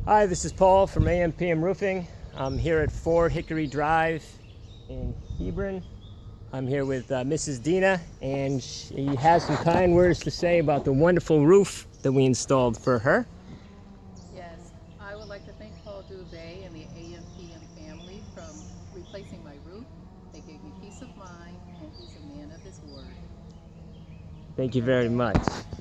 Hi, this is Paul from AM/PM Roofing. I'm here at 4 Hickory Drive in Hebron. I'm here with Mrs. Dina, and she has some kind words to say about the wonderful roof that we installed for her. Yes, I would like to thank Paul Dubé and the AM/PM family from replacing my roof. They gave me peace of mind, and he's a man of his word. Thank you very much.